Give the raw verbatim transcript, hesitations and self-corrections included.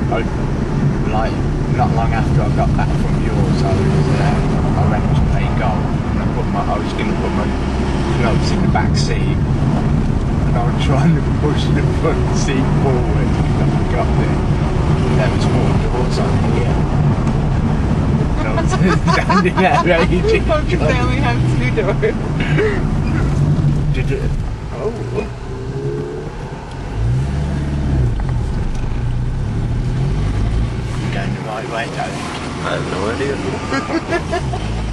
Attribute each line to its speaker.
Speaker 1: I, like, not long after I got back from yours, I was, uh, I went to play golf, and I put my, I was going to put my gloves in the back seat, and I was trying to push the front seat forward, and I got there. There was four doors on here. So I was standing there raging.
Speaker 2: Because they only have two doors.
Speaker 1: Did it? Oh. Going the right way, don't you?
Speaker 3: I have no idea.